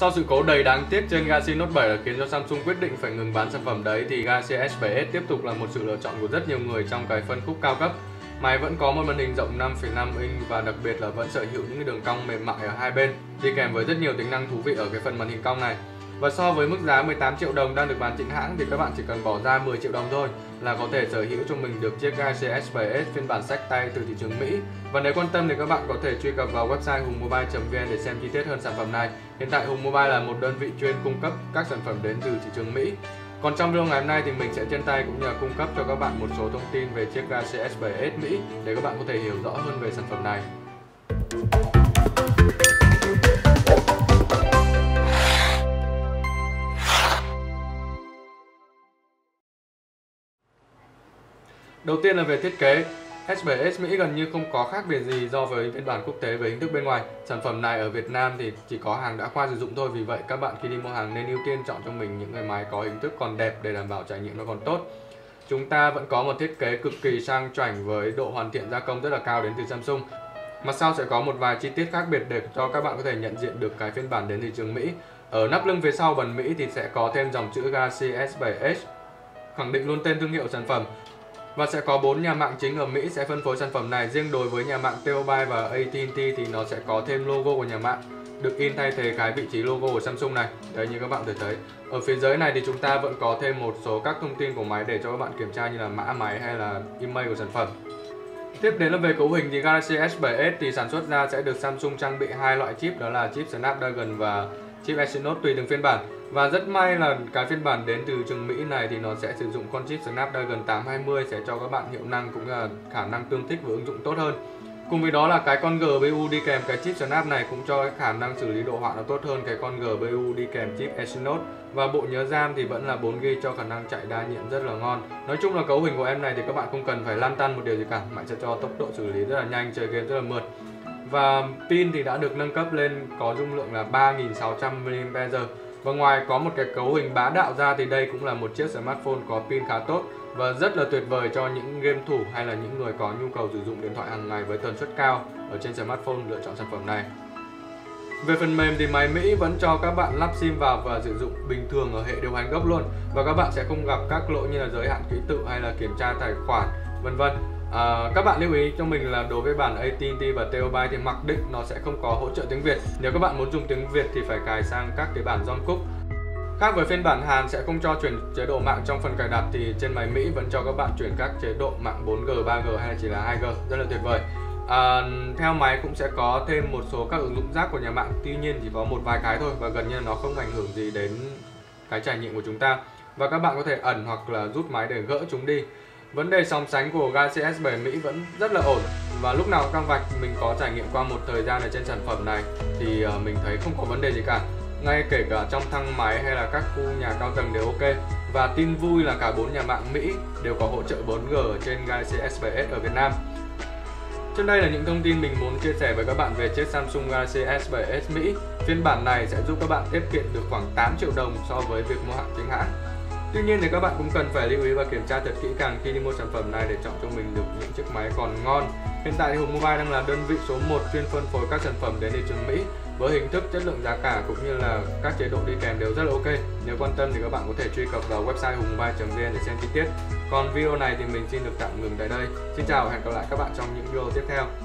Sau sự cố đầy đáng tiếc trên Galaxy Note 7 là khiến cho Samsung quyết định phải ngừng bán sản phẩm đấy, thì Galaxy S7s tiếp tục là một sự lựa chọn của rất nhiều người trong cái phân khúc cao cấp. Máy vẫn có một màn hình rộng 5,5 inch và đặc biệt là vẫn sở hữu những cái đường cong mềm mại ở hai bên, đi kèm với rất nhiều tính năng thú vị ở cái phần màn hình cong này. Và so với mức giá 18 triệu đồng đang được bán chính hãng thì các bạn chỉ cần bỏ ra 10 triệu đồng thôi là có thể sở hữu cho mình được chiếc Galaxy S7s phiên bản xách tay từ thị trường Mỹ. Và nếu quan tâm thì các bạn có thể truy cập vào website hungmobile.vn để xem chi tiết hơn sản phẩm này. Hiện tại Hùng Mobile là một đơn vị chuyên cung cấp các sản phẩm đến từ thị trường Mỹ. Còn trong video ngày hôm nay thì mình sẽ trên tay cũng như là cung cấp cho các bạn một số thông tin về chiếc Galaxy S7s Mỹ để các bạn có thể hiểu rõ hơn về sản phẩm này. Đầu tiên là về thiết kế. S7s Mỹ gần như không có khác biệt gì so với phiên bản quốc tế về hình thức bên ngoài. Sản phẩm này ở Việt Nam thì chỉ có hàng đã qua sử dụng thôi, vì vậy các bạn khi đi mua hàng nên ưu tiên chọn cho mình những cái máy có hình thức còn đẹp để đảm bảo trải nghiệm nó còn tốt. Chúng ta vẫn có một thiết kế cực kỳ sang chảnh với độ hoàn thiện gia công rất là cao đến từ Samsung. Mặt sau sẽ có một vài chi tiết khác biệt để cho các bạn có thể nhận diện được cái phiên bản đến thị trường Mỹ. Ở nắp lưng phía sau bản Mỹ thì sẽ có thêm dòng chữ Galaxy S7s, khẳng định luôn tên thương hiệu sản phẩm. Và sẽ có 4 nhà mạng chính ở Mỹ sẽ phân phối sản phẩm này. Riêng đối với nhà mạng T-Mobile và AT&T thì nó sẽ có thêm logo của nhà mạng được in thay thế cái vị trí logo của Samsung này. Đấy, như các bạn có thể thấy. Ở phía dưới này thì chúng ta vẫn có thêm một số các thông tin của máy để cho các bạn kiểm tra như là mã máy hay là email của sản phẩm. Tiếp đến là về cấu hình thì Galaxy S7s thì sản xuất ra sẽ được Samsung trang bị hai loại chip, đó là chip Snapdragon và chip Exynos tùy từng phiên bản. Và rất may là cái phiên bản đến từ trường Mỹ này thì nó sẽ sử dụng con chip Snapdragon 820 sẽ cho các bạn hiệu năng cũng là khả năng tương thích và ứng dụng tốt hơn. Cùng với đó là cái con GPU đi kèm cái chip Snap này cũng cho cái khả năng xử lý đồ họa nó tốt hơn cái con GPU đi kèm chip Exynos. Và bộ nhớ RAM thì vẫn là 4GB cho khả năng chạy đa nhiệm rất là ngon. Nói chung là cấu hình của em này thì các bạn không cần phải lăn tăn một điều gì cả, máy sẽ cho tốc độ xử lý rất là nhanh, chơi game rất là mượt. Và pin thì đã được nâng cấp lên có dung lượng là 3600 mAh. Và ngoài có một cái cấu hình bá đạo ra thì đây cũng là một chiếc smartphone có pin khá tốt và rất là tuyệt vời cho những game thủ hay là những người có nhu cầu sử dụng điện thoại hàng ngày với tần suất cao ở trên smartphone lựa chọn sản phẩm này. Về phần mềm thì máy Mỹ vẫn cho các bạn lắp sim vào và sử dụng bình thường ở hệ điều hành gốc luôn, và các bạn sẽ không gặp các lỗi như là giới hạn ký tự hay là kiểm tra tài khoản vân vân. Các bạn lưu ý cho mình là đối với bản AT&T và T-Mobile thì mặc định nó sẽ không có hỗ trợ tiếng Việt. Nếu các bạn muốn dùng tiếng Việt thì phải cài sang các cái bản John Cook. Khác với phiên bản Hàn sẽ không cho chuyển chế độ mạng trong phần cài đặt thì trên máy Mỹ vẫn cho các bạn chuyển các chế độ mạng 4G, 3G hay chỉ là 2G, rất là tuyệt vời. Theo máy cũng sẽ có thêm một số các ứng dụng rác của nhà mạng, tuy nhiên chỉ có một vài cái thôi và gần như nó không ảnh hưởng gì đến cái trải nghiệm của chúng ta. Và các bạn có thể ẩn hoặc là rút máy để gỡ chúng đi. Vấn đề sóng sánh của Galaxy S7 Mỹ vẫn rất là ổn, và lúc nào căng vạch mình có trải nghiệm qua một thời gian ở trên sản phẩm này thì mình thấy không có vấn đề gì cả. Ngay kể cả trong thang máy hay là các khu nhà cao tầng đều ok. Và tin vui là cả 4 nhà mạng Mỹ đều có hỗ trợ 4G ở trên Galaxy S7s ở Việt Nam. Trên đây là những thông tin mình muốn chia sẻ với các bạn về chiếc Samsung Galaxy S7s Mỹ. Phiên bản này sẽ giúp các bạn tiết kiệm được khoảng 8 triệu đồng so với việc mua hàng chính hãng. Tuy nhiên thì các bạn cũng cần phải lưu ý và kiểm tra thật kỹ càng khi đi mua sản phẩm này để chọn cho mình được những chiếc máy còn ngon. Hiện tại thì Hùng Mobile đang là đơn vị số 1 chuyên phân phối các sản phẩm đến thị trường Mỹ với hình thức, chất lượng, giá cả cũng như là các chế độ đi kèm đều rất là ok. Nếu quan tâm thì các bạn có thể truy cập vào website hungmobile.vn để xem chi tiết. Còn video này thì mình xin được tạm ngừng tại đây. Xin chào và hẹn gặp lại các bạn trong những video tiếp theo.